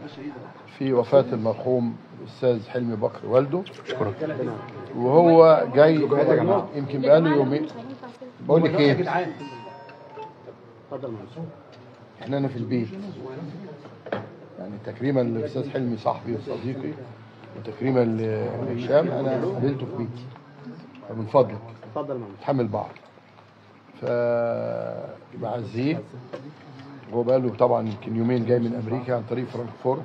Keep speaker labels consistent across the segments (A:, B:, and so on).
A: في وفاة المرحوم الأستاذ حلمي بكر والده. وهو جاي يمكن بقاله يومين. بقول لك ايه، احنا هنا في البيت يعني تكريما للأستاذ حلمي صاحبي وصديقي، وتكريما لهشام انا قابلته في بيتي، فمن فضلك نتحمل بعض. فبعزيه، هو بقاله طبعا يمكن يومين جاي من امريكا عن طريق فرانكفورت.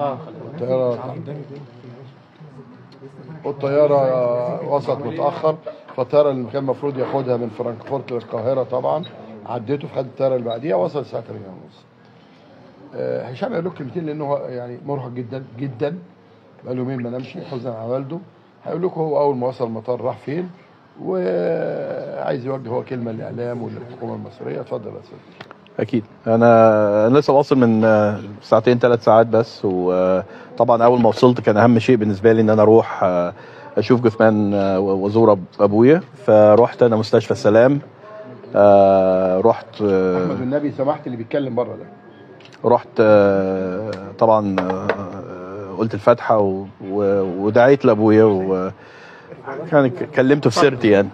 A: والطياره وصلت متاخر، فالطياره اللي كان المفروض ياخدها من فرانكفورت للقاهره طبعا عدته، فخد الطياره اللي بعديها، وصل الساعه 8:30. هشام قال له كلمتين لانه هو يعني مرهق جدا جدا، بقاله يومين ما نامش حزنا على والده. هيقول لكم هو اول ما وصل المطار راح فين، وعايز يوجه هو كلمه للاعلام وللحكومه المصريه. اتفضل يا استاذ.
B: اكيد. انا لسه واصل من ساعتين 3 ساعات بس، وطبعا اول ما وصلت كان اهم شيء بالنسبه لي ان انا اروح اشوف جثمان وازور ابويا. فروحت انا مستشفى السلام. رحت
A: احمد النبي سمحت اللي بيتكلم بره ده.
B: رحت طبعا قلت الفاتحه ودعيت لابويا، وكان كلمته في سيرتي يعني.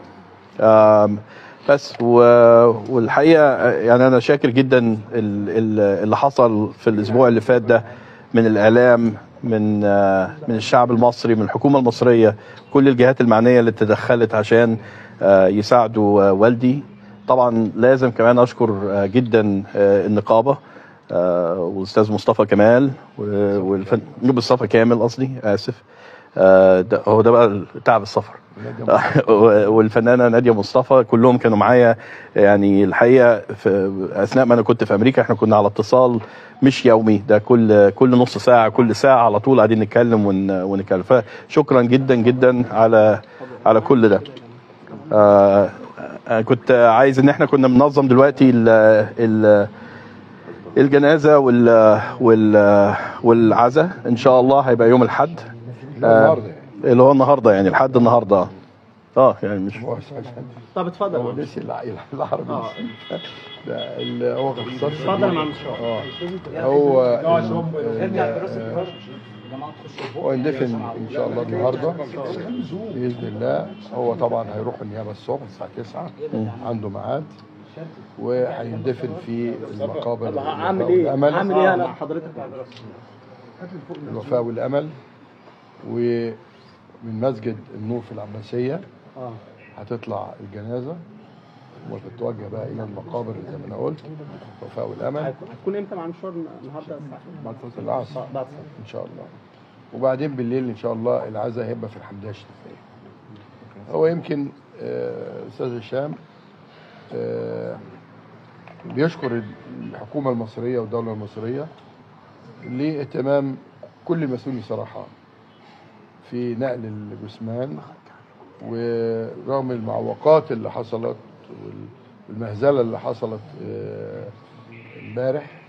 B: بس والحقيقه يعني انا شاكر جدا اللي حصل في الاسبوع اللي فات ده من الاعلام، من الشعب المصري، من الحكومه المصريه، كل الجهات المعنيه اللي تدخلت عشان يساعدوا والدي. طبعا لازم كمان اشكر جدا النقابه والاستاذ مصطفى كمال مصطفى كامل قصدي، اسف. هو ده بقى تعب السفر. والفنانه ناديه مصطفى، كلهم كانوا معايا يعني. الحقيقه في اثناء ما انا كنت في امريكا احنا كنا على اتصال مش يومي، ده كل نص ساعه، كل ساعه على طول قاعدين نتكلم ونتكلم. فشكرا جدا جدا على كل ده. كنت عايز ان احنا كنا بننظم دلوقتي الجنازه والعزاء ان شاء الله هيبقى يوم الاحد اللي هو النهارده يعني لحد النهارده. يعني مش
A: طب اتفضل. هو لسه العربي ده اللي هو باختصار. اتفضل يا معلم. هو يندفن ان شاء الله النهارده باذن الله. هو طبعا هيروح النيابه الصبح الساعه 9 عنده ميعاد، وهيندفن في المقابر.
C: عامل ايه انا حضرتك؟
A: الوفاء والامل. ومن مسجد النور في العباسيه هتطلع الجنازه وتتوجه بقى الى المقابر زي ما انا قلت، الوفاء والامل.
C: هتكون امتى مع المشوار النهارده؟
A: بعد صلاه العصر ان شاء الله. وبعدين بالليل ان شاء الله العزاء هيبقى في الحمديه الشريفيه. هو يمكن استاذ هشام بيشكر الحكومه المصريه والدوله المصريه لاهتمام كل المسؤولين صراحه في نقل الجثمان، ورغم المعوقات اللي حصلت والمهزله اللي حصلت امبارح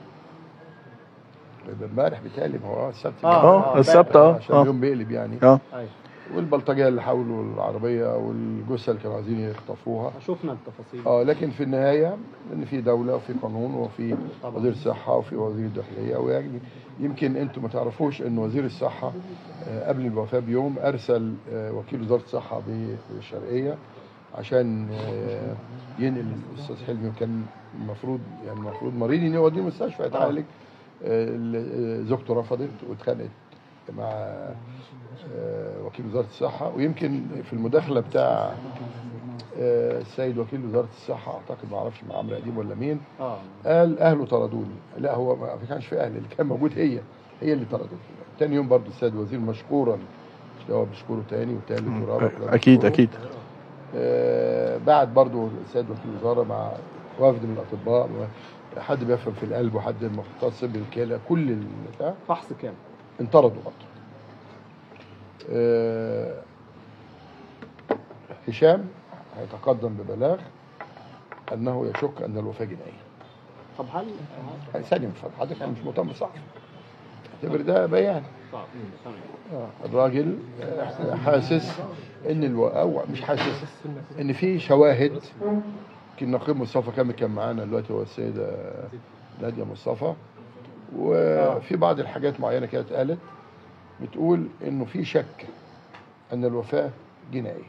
A: بيتهيألي هو السبت.
B: السبت
A: عشان اليوم بيقلب يعني. والبلطجيه اللي حاولوا العربيه والجثه اللي كانوا عايزين يخطفوها.
C: شفنا التفاصيل.
A: لكن في النهايه ان في دوله وفي قانون وفي وزير الصحه وفي وزير الداخليه. ويعني يمكن انتم ما تعرفوش ان وزير الصحه قبل الوفاه بيوم ارسل وكيل وزاره الصحه بالشرقيه عشان ينقل الاستاذ حلمي، وكان المفروض مريض يوديه المستشفى يتعالج. زوجته رفضت واتخانقت مع وكيل وزاره الصحه. ويمكن في المداخله بتاع السيد وكيل وزاره الصحه، اعتقد ما اعرفش مع عمرو قديم ولا مين، قال اهله طردوني. لا، هو ما كانش في اهل، اللي كان موجود هي اللي طردته. تاني يوم برضه السيد الوزير مشكورا، هو بيشكره تاني وتالت ورابع.
B: اكيد
A: بعد برضه السيد وكيل الوزاره مع وفد من الاطباء، حد بيفهم في القلب وحد مختص بالكلى، كل
C: فحص كام
A: انطردوا برضه. هشام هيتقدم ببلاغ انه يشك ان الوفاه جنائيه.
C: طب هل
A: ثانيه من فضلك، حضرتك مش مؤتمر صحفي، اعتبر ده بيان. الراجل حاسس ان او مش حاسس ان في شواهد. يمكن نقيب مصطفى كامل كان معانا دلوقتي، هو السيده ناديه مصطفى، وفي بعض الحاجات معينه كده اتقالت بتقول انه في شك ان الوفاه جنائيه.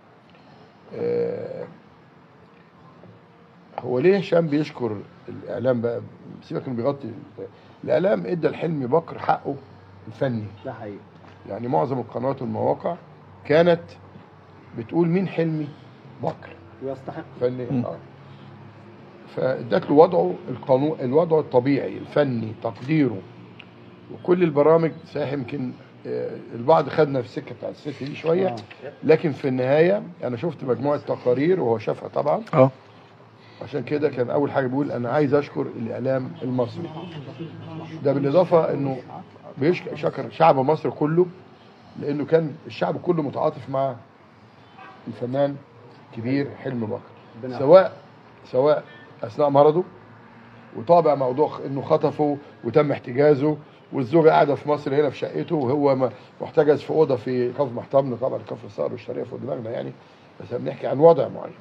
A: هو ليه هشام بيشكر الاعلام بقى؟ سيبك انه بيغطي الاعلام، ادى لحلمي بكر حقه الفني.
C: ده حقيقي.
A: يعني معظم القنوات والمواقع كانت بتقول مين حلمي بكر
C: ويستحق
A: فني. فادت له وضعه القانون، الوضع الطبيعي الفني، تقديره. وكل البرامج صحيح يمكن البعض خدنا في السكه بتاعت الست دي شويه، لكن في النهايه انا شفت مجموعه تقارير وهو شافها طبعا. عشان كده كان اول حاجه بيقول انا عايز اشكر الاعلام المصري. ده بالاضافه انه شكر شعب مصر كله، لانه كان الشعب كله متعاطف مع الفنان كبير حلمي بكر، سواء اثناء مرضه وطابع موضوع انه خطفه وتم احتجازه، والزوجه قاعده في مصر هنا في شقته وهو محتجز في اوضه في كفر محتمل، طبعا كفر الصقر والشرقيه فوق دماغنا يعني، بس بنحكي عن وضع معين.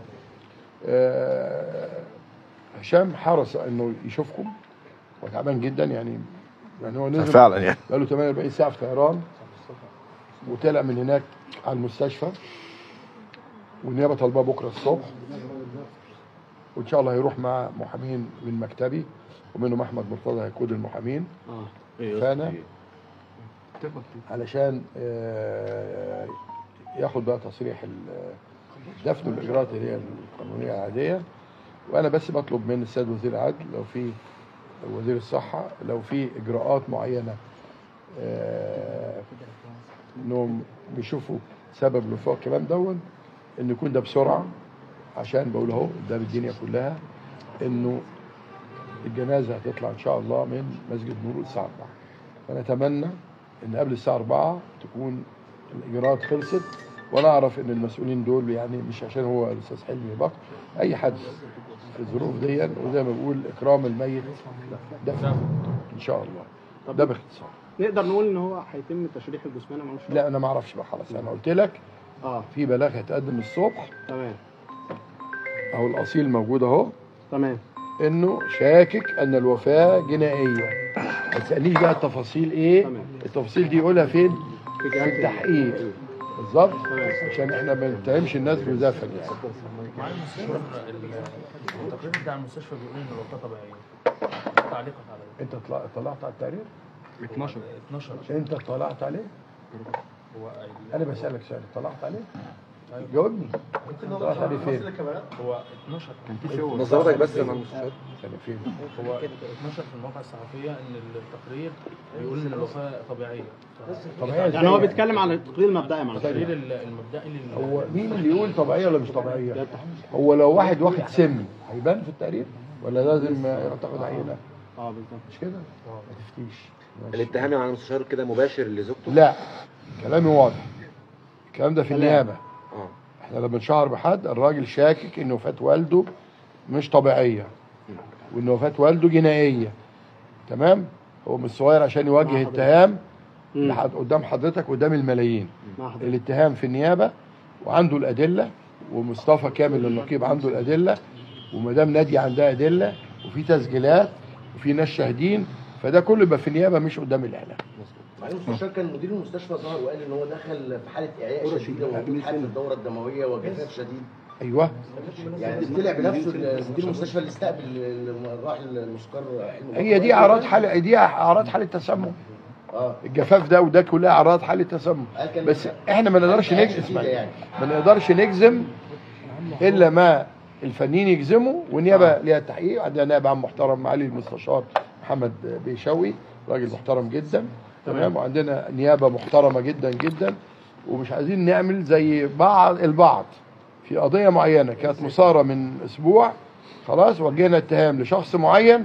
A: هشام حرص انه يشوفكم وتعبان جدا يعني هو نزل
B: فعلا يعني
A: بقاله 48 ساعه في طيران، وطلع من هناك على المستشفى، والنيابه طالباه بكره الصبح، وان شاء الله هيروح مع محامين من مكتبي ومنهم احمد مرتضى هيقود المحامين فانا علشان ياخد بقى تصريح الدفن والاجراءات اللي هي القانونيه العاديه. وانا بس بطلب من السيد وزير العدل لو في وزير الصحه لو في اجراءات معينه انهم بيشوفوا سبب الوفاه الكلام دون، ان يكون ده بسرعه، عشان بقول اهو قدام الدنيا كلها انه الجنازه هتطلع ان شاء الله من مسجد نور الساعه 4. فنتمنى ان قبل الساعه 4 تكون الاجراءات خلصت، وانا اعرف ان المسؤولين دول يعني مش عشان هو الاستاذ حلمي بكر، اي حد في الظروف دي، وزي ما بقول اكرام الميت دفن ان شاء الله. ده باختصار.
C: نقدر نقول ان هو هيتم تشريح الجثمان معلش؟
A: لا انا ما اعرفش بقى، خلاص انا قلت لك في بلاغ هيتقدم الصبح.
C: تمام.
A: اهو الاصيل موجود اهو.
C: تمام.
A: انه شاكك ان الوفاه جنائيه. ما تسالنيش بقى التفاصيل ايه. تمام. التفاصيل دي يقولها فين؟ في التحقيق بالظبط، عشان احنا ما نتهمش الناس بمزافا يعني.
D: معالي المستشار التقرير بتاع المستشفى بيقول ان الوفاه طبيعيه. تعليقك على ده؟
A: انت طلعت على التقرير؟
D: 12
A: انت اطلعت عليه؟
D: هو
A: انا بسالك سؤال، اطلعت عليه؟ جاوبني. اطلعت عليه فين؟
D: هو 12
E: كان في شغل نظرتك بس يا المستشار.
A: كان فين؟
D: هو 12 في المواقع الصحفيه ان التقرير بيقول ان الوفاه طبيعيه.
A: طبيعيه
C: يعني هو بيتكلم عن التقرير المبدئي معلش.
D: التقرير المبدئي
A: هو مين اللي يقول طبيعيه ولا مش طبيعيه؟ هو لو واحد واخد سم هيبان في التقرير ولا لازم تاخد عينه؟
C: بالظبط.
A: مش كده؟ ما تفتيش.
E: الاتهام على المستشار كده مباشر لزوجته؟
A: لا كلامي واضح. الكلام ده في النيابه. احنا لما بنشهر بحد الراجل شاكك ان وفاه والده مش طبيعيه وان وفاه والده جنائيه. تمام؟ هو مش صغير عشان يواجه اتهام قدام حضرتك قدام الملايين. الاتهام في النيابه وعنده الادله، ومصطفى كامل النقيب عنده الادله، ومدام ناديه عندها ادله، وفي تسجيلات وفي ناس شاهدين، فده كله يبقى في النيابه مش قدام الاعلام.
F: المستشار كان مدير المستشفى ظهر وقال ان هو دخل في حاله اعياء شديده ووجود حاله الدوره الدمويه وجفاف شديد.
A: ايوه
F: يعني طلع بنفسه مدير المستشفى اللي استقبل الراحل المسكر
A: هي دي اعراض حاله، دي اعراض حاله تسمم. الجفاف ده وده كلها اعراض حاله تسمم، بس احنا ما نقدرش نجزم يعني. ما نقدرش نجزم الا ما الفنيين يجزموا، والنيابه ليها تحقيق. عندنا نائب عام محترم معالي المستشار محمد بيشوي، راجل محترم جدا. تمام. وعندنا نيابه محترمه جدا جدا، ومش عايزين نعمل زي البعض في قضيه معينه كانت مثاره من اسبوع، خلاص وجهنا اتهام لشخص معين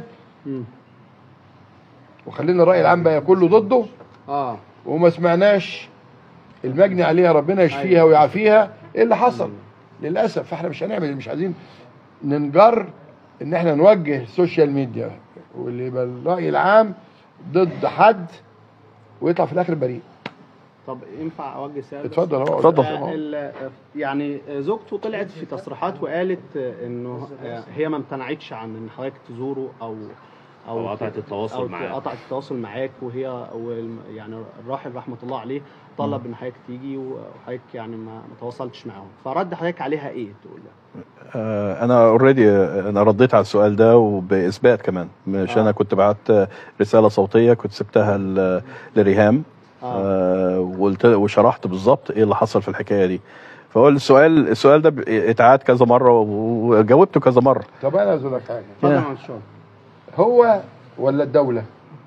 A: وخلينا الراي العام بقى كله ضده وما سمعناش المجني عليها ربنا يشفيها ويعافيها ايه اللي حصل للاسف. فاحنا مش هنعمل، مش عايزين ننجر ان احنا نوجه السوشيال ميديا واللي يبقى الراي العام ضد حد ويطلع في الاخر بريء.
C: طب ينفع اوجه سؤال؟
A: اتفضل.
C: اتفضل. يعني زوجته طلعت في تصريحات وقالت انه هي ما امتنعتش عن ان حضرتك تزوره
G: أو قطعت التواصل
C: أو
G: معاك.
C: قطعت التواصل معاك، وهي يعني الراحل رحمه الله عليه طلب ان حضرتك تيجي وحضرتك يعني ما تواصلتش معاهم، فرد حضرتك عليها ايه تقول له؟
B: انا اوريدي انا رديت على السؤال ده وباثبات كمان، مش انا كنت بعت رساله صوتيه كنت سبتها لريهام وشرحت بالظبط ايه اللي حصل في الحكايه دي. فهو السؤال ده اتعاد كذا مره وجاوبته كذا مره.
A: طب انا عايز اقول لك حاجه،
C: اتفضل يا مستشار.
A: هو ولا الدوله؟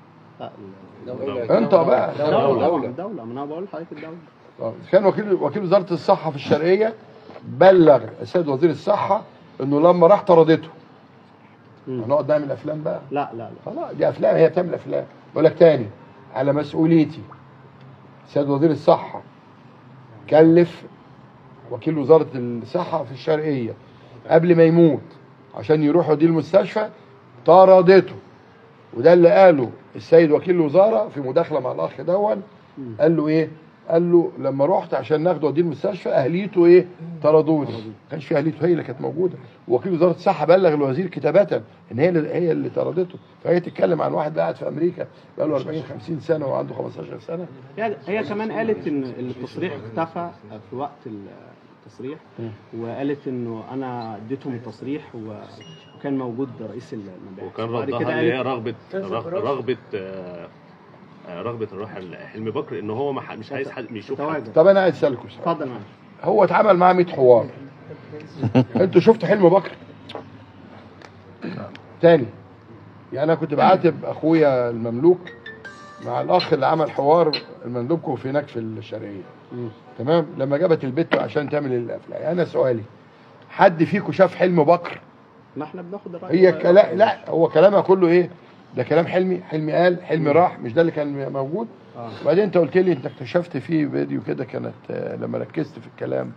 A: انت بقى
C: الدولة، ما انا بقول لحضرتك الدولة.
A: كان وكيل وزاره الصحه في الشرقيه بلغ السيد وزير الصحه انه لما راح طردته. هنقعد نعمل افلام بقى؟
C: لا لا لا
A: خلاص دي افلام، هي بتعمل افلام. بقول لك تاني على مسؤوليتي، السيد وزير الصحه كلف وكيل وزاره الصحه في الشرقيه قبل ما يموت عشان يروحوا دي المستشفى، طردته. وده اللي قاله السيد وكيل الوزاره في مداخله مع الاخ دون. قال له ايه؟ قال له لما رحت عشان ناخده وديه المستشفى اهليته ايه؟ طردوني. ما كانش في اهليته، هي اللي كانت موجوده. ووكيل وزاره الصحه بلغ الوزير كتابه ان هي اللي طردته. فهي تتكلم عن واحد قاعد في امريكا بقى له 40 50 سنه وعنده 15 سنه.
C: هي كمان قالت ان التصريح اختفى في وقت التصريح، وقالت انه انا اديتهم التصريح وكان موجود رئيس المبيعات،
G: وكان ردها ان هي رغبه الراحل حلمي بكر ان هو مش عايز حد يشوف حد.
A: طب انا عايز اسالكم سؤال.
C: اتفضل معاك.
A: هو اتعمل معاه 100 حوار. انتوا شفتوا حلمي بكر؟ تاني يعني انا كنت بعاتب اخويا المملوك مع الاخ اللي عمل حوار المندوب في هناك في الشرقيه. تمام؟ لما جابت البت عشان تعمل الافلام. انا سؤالي، حد فيكم شاف حلمي بكر؟
C: ما احنا بناخد الراي.
A: هي لا هو كلامها كله ايه؟ ده كلام حلمي قال، حلمي راح، مش ده اللي كان موجود؟ وبعدين انت قلت لي انت اكتشفت فيه فيديو كده كانت لما ركزت في الكلام.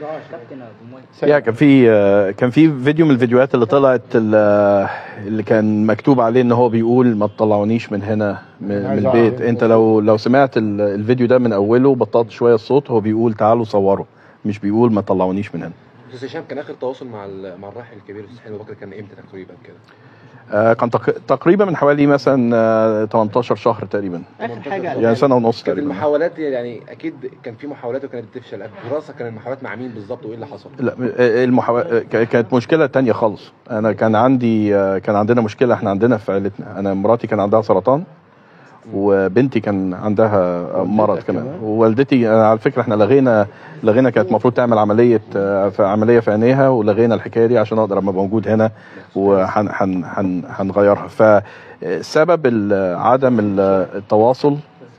B: كان في فيديو من الفيديوهات اللي طلعت اللي كان مكتوب عليه ان هو بيقول ما تطلعونيش من هنا من البيت. انت لو سمعت الفيديو ده من اوله بطلت شويه الصوت، هو بيقول تعالوا صوروا، مش بيقول ما تطلعونيش من هنا.
E: استاذ هشام، كان اخر تواصل مع الراحل الكبير الاستاذ حلمي بكر كان امتى تقريبا كده؟
B: كان تقريبا من حوالي مثلا 18 شهر تقريبا،
C: اخر حاجه
B: يعني سنه ونص
E: كانت
B: تقريبا.
E: المحاولات يعني اكيد كان في محاولات وكانت بتفشل. الدراسه كان المحاولات مع مين بالظبط وايه اللي حصل؟
B: لا كانت مشكله تانية خالص. انا كان عندنا مشكله. احنا عندنا في عائلتنا، انا مراتي كان عندها سرطان وبنتي كان عندها مرض كمان، ووالدتي على فكره احنا لغينا كانت المفروض تعمل عمليه في عينيها، ولغينا الحكايه دي عشان اقدر ابقى موجود هنا وهنغيرها. فسبب عدم التواصل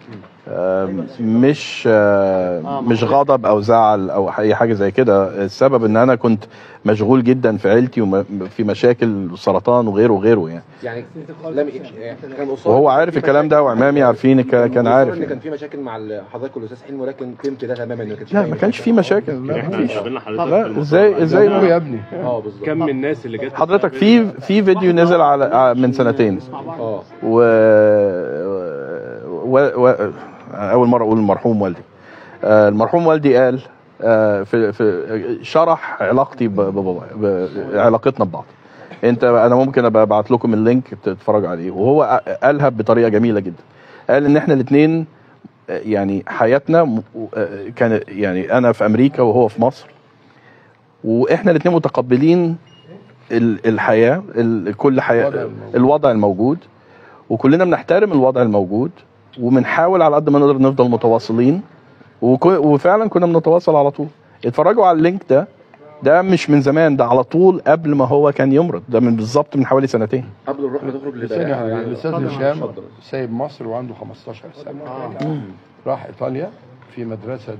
B: مش غضب او زعل او اي حاجه زي كده. السبب ان انا كنت مشغول جدا في عيلتي وفي مشاكل سرطان وغيره يعني
E: كان
B: وهو عارف الكلام ده وعمامي عارفين، كان عارف
E: ان كان في مشاكل مع حضرتك والاستاذ حلمي، ولكن فهمت ده تماما انه
B: ما كانش في مشاكل. لا
G: احنا قابلنا حضرتك
B: لا ازاي
A: يا ابني
E: بالظبط.
G: كم من الناس اللي جت
B: حضرتك في فيديو نزل على من سنتين اول مره اقول المرحوم والدي. المرحوم والدي قال في شرح علاقتي ببابا، علاقتنا ببعض. انا ممكن ابقى ابعت لكم اللينك تتفرجوا عليه. وهو قالها بطريقه جميله جدا. قال ان احنا الاثنين يعني حياتنا كان يعني انا في امريكا وهو في مصر، واحنا الاثنين متقبلين الحياه، كل حياه الوضع الموجود، وكلنا بنحترم الوضع الموجود وبنحاول على قد ما نقدر نفضل متواصلين. وفعلا كنا بنتواصل على طول. اتفرجوا على اللينك ده مش من زمان، ده على طول قبل ما هو كان يمرض، ده من بالظبط من حوالي سنتين.
E: قبل الروح ما تخرج
A: الاستاذ هشام سايب مصر وعنده 15 سنه. راح ايطاليا في مدرسه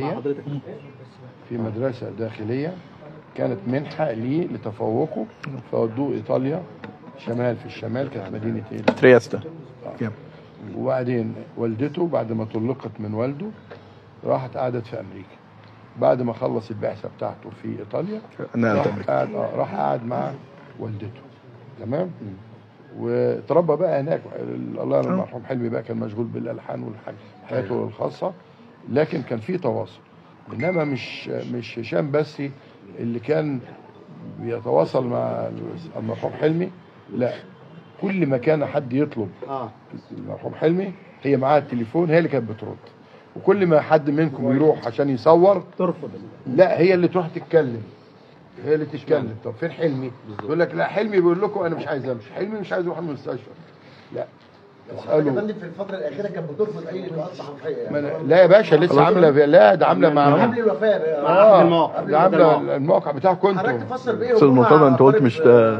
A: داخليه، كانت منحه ليه لتفوقه، فودوه ايطاليا في الشمال كانت مدينه ايه؟
B: ترياستا.
A: وبعدين والدته بعد ما طلقت من والده راحت قعدت في امريكا. بعد ما خلص البعثه بتاعته في ايطاليا راح قعد مع والدته. تمام؟ وتربى بقى هناك. الله يرحمه المرحوم حلمي بقى كان مشغول بالالحان وحياته الخاصه، لكن كان في تواصل. انما مش هشام بس اللي كان بيتواصل مع المرحوم حلمي، لا، كل ما كان حد يطلب المرحوم حلمي هي معاها التليفون، هي اللي كانت بترد. وكل ما حد منكم يروح عشان يصور
C: ترفض،
A: لا هي اللي تروح تتكلم، هي اللي تتكلم. طب فين حلمي؟ يقول لك لا حلمي بيقول لكم انا مش عايز امشي، حلمي مش عايز يروح المستشفى. لا
F: اسالوا. في الفتره الاخيره كانت بترفض اي لقاءات صحفيه.
A: لا يا باشا لسه عامله، لا ده عامله مع
F: قبل الوفاه
A: ده عامله الموقع بتاعكم انتوا.
F: حضرتك تفسر بايه؟
B: بس المرتضى انت قلت مش ده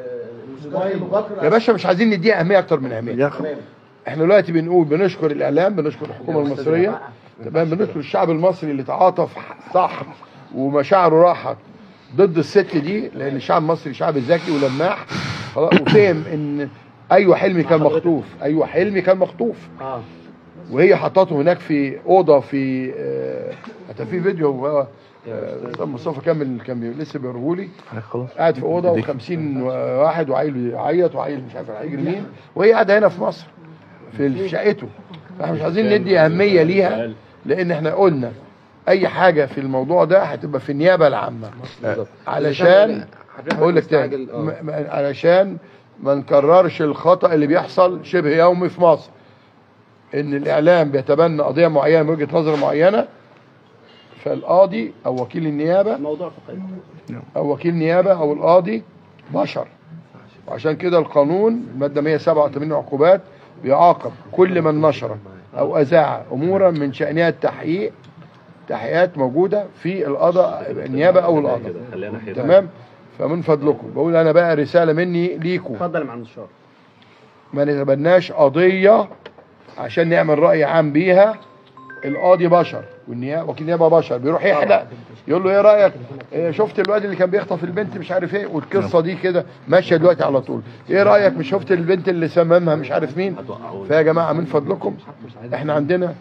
A: يا باشا مش عايزين نديها اهميه اكتر من اهميه. احنا دلوقتي بنقول بنشكر الاعلام، بنشكر الحكومه المصريه، تمام، بنشكر الشعب المصري اللي تعاطف صح ومشاعره راحت ضد الست دي، لان الشعب المصري شعب ذكي ولماح خلاص، وفهم ان ايوه حلمي كان مخطوف، ايوه حلمي كان مخطوف. وهي حطته هناك في اوضه في حتى في فيديو هو استاذ مصطفى كامل كان لسه بيوريهولي، قاعد في اوضه و50 واحد وعيل يعيط وعيل مش عارف هيجري مين، وهي قاعده هنا في مصر في شقته. فاحنا مش عايزين ندي اهميه ليها، لان احنا قلنا اي حاجه في الموضوع ده هتبقى في النيابه العامه، علشان اقول لك تاني علشان ما نكررش الخطا اللي بيحصل شبه يومي في مصر، ان الاعلام بيتبنى قضيه معينه من وجهه نظر معينه، فالقاضي او وكيل النيابه
C: موضوع فقهي
A: او وكيل نيابه او القاضي بشر. وعشان كده القانون الماده 187 عقوبات بيعاقب كل من نشر او اذاع امورا من شانها التحقيق، تحقيقات موجوده في القضاء النيابه او القضاء، تمام. فمن فضلكم بقول انا بقى رساله مني ليكم،
C: اتفضل يا معلم الشهر،
A: ما نتبناش قضيه عشان نعمل راي عام بيها. القاضي بشر والنيابه وكيل النيابه بشر، بيروح يحلق يقول له ايه رايك؟ شفت الواد اللي كان بيخطف البنت مش عارف ايه، والقصه دي كده ماشيه دلوقتي على طول. ايه رايك؟ مش شفت البنت اللي سممها مش عارف مين؟ فيا جماعه من فضلكم احنا عندنا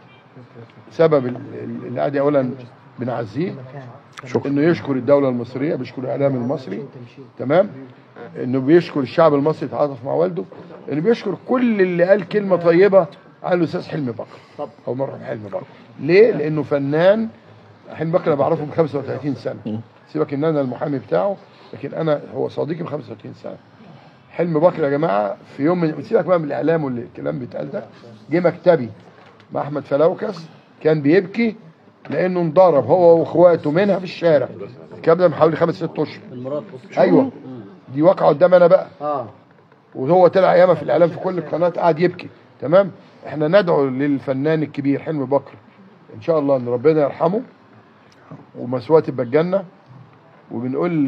A: سبب اللي قاعد اولا بنعزيه انه يشكر الدوله المصريه، بيشكر الاعلام المصري، تمام، انه بيشكر الشعب المصري تعاطف مع والده، انه بيشكر كل اللي قال كلمه طيبه عن الاستاذ حلمي بكر او مرحوم حلمي بكر. ليه؟ لانه فنان. حلمي بكر انا بعرفه ب 35 سنه، سيبك ان انا المحامي بتاعه، لكن انا هو صديقي ب 35 سنه. حلمي بكر يا جماعه في يوم من سيبك بقى من الاعلام واللي الكلام بيتقال ده، جه مكتبي مع احمد فلوكس كان بيبكي لانه انضرب هو واخواته منها في الشارع. الكلام ده من حوالي 5 6 اشهر. ايوه دي واقعه قدام انا بقى. وهو طلع ياما في الاعلام في كل القناه قاعد يبكي، تمام. احنا ندعو للفنان الكبير حلمي بكر ان شاء الله ان ربنا يرحمه ومثواه تبقى الجنه. وبنقول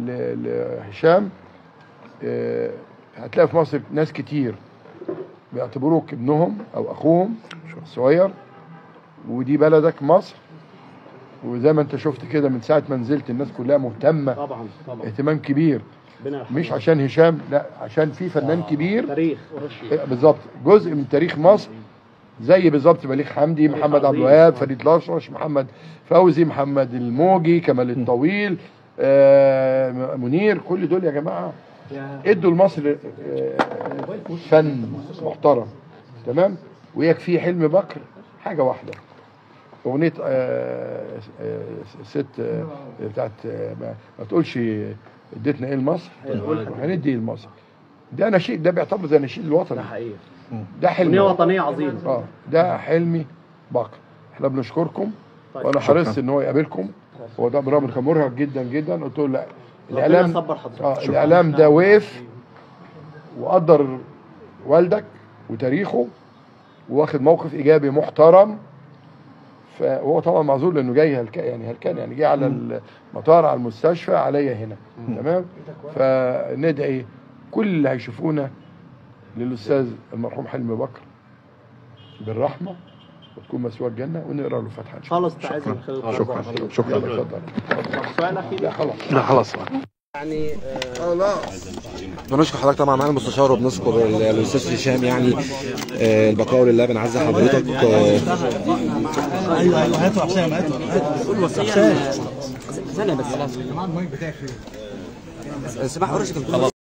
A: لهشام هتلاقي في مصر ناس كتير بيعتبروك ابنهم او اخوهم صغير، ودي بلدك مصر. وزي ما انت شفت كده من ساعه ما نزلت الناس كلها مهتمه
C: طبعا
A: اهتمام كبير، مش عشان هشام، لا عشان في فنان كبير
C: تاريخ
A: بالظبط، جزء من تاريخ مصر، زي بالظبط بليغ حمدي، محمد عبد الوهاب، فريد الأطرش، محمد فوزي، محمد الموجي، كمال الطويل، منير. كل دول يا جماعه ادوا لمصر فن محترم، تمام. ويكفي حلمي بكر حاجه واحده، اغنيه ست بتاعت ما تقولش اديتنا ايه لمصر، هندي ايه لمصر. ده نشيد، ده بيعتبر زي نشيد الوطني.
C: ده حقيقي،
A: ده حلمي
C: وطنيه عظيمه.
A: ده حلمي بكر. احنا بنشكركم. طيب. وانا حرصت ان هو يقابلكم، هو ده برامج كان مرهق جدا جدا. قلت له لا، الاعلام الاعلام ده وقف وقدر والدك وتاريخه واخد موقف ايجابي محترم. فهو طبعا معذور لانه جاي هلكان يعني جاي على المطار على المستشفى عليا هنا، تمام. فندعي كل اللي هيشوفونا للاستاذ المرحوم حلمي بكر بالرحمه وتكون مسواه الجنه، ونقرا له فتحه ان شاء الله.
C: خلاص عايز
A: شكرا اتفضل.
C: سؤال اخير؟
B: لا خلاص
C: يعني
E: بنشكر حضرتك طبعا معالي المستشار، وبنشكر الاستاذ هشام يعني البقاء لله. بنعزي حضرتك.
H: ايوه هاتوا حسام، هاتوا
I: ثانيه بس. خلاص المايك بتاعي فين؟ سماح قرش